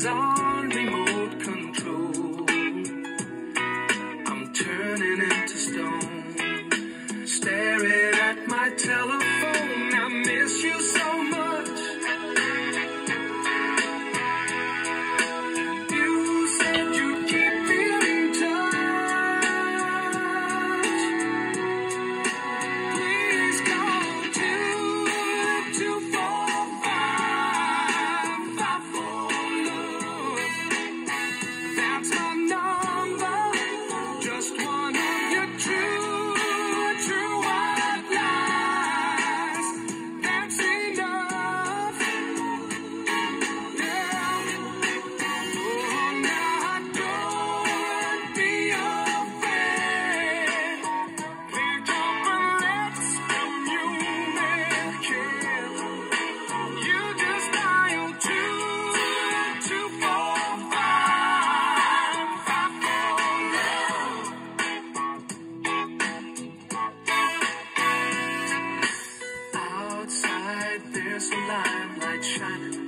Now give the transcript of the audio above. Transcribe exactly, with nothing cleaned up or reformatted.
is on remote control. I'm turning into stone, staring at my telephone. I miss you so much. You said you'd keep me in touch. Please call two two four five five four love. That's my number. Just one of your true, true white lies. That's enough. Yeah. Oh, now don't be afraid. Pick up and let's communicate. You just dial two two four five five four love. Outside there's a limelight shining